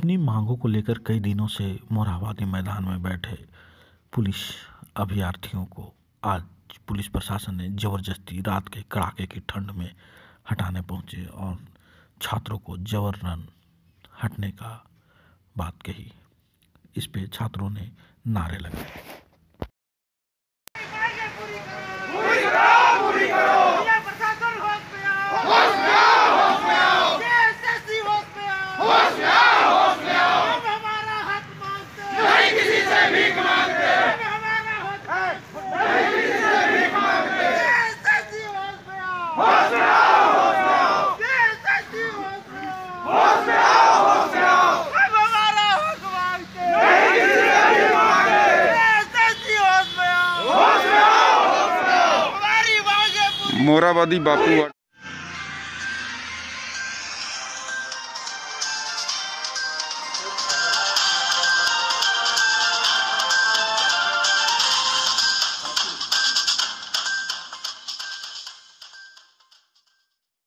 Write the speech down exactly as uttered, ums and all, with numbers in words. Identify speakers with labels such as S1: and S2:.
S1: अपनी मांगों को लेकर कई दिनों से मोरहाबादी मैदान में बैठे पुलिस अभ्यर्थियों को आज पुलिस प्रशासन ने जबरदस्ती रात के कड़ाके की ठंड में हटाने पहुंचे और छात्रों को जबरन हटने का बात कही। इस पे छात्रों ने नारे लगाए।
S2: मोरहाबादी बापू